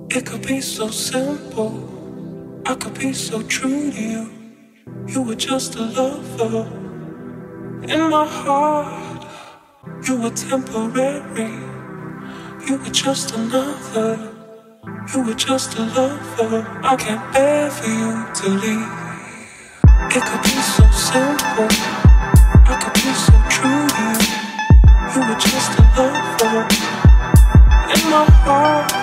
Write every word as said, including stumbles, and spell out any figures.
It could be so simple, I could be so true to you. You were just a lover in my heart. You were temporary, you were just another. You were just a lover, I can't bear for you to leave. It could be so simple, I could be so true to you. You were just a lover in my heart.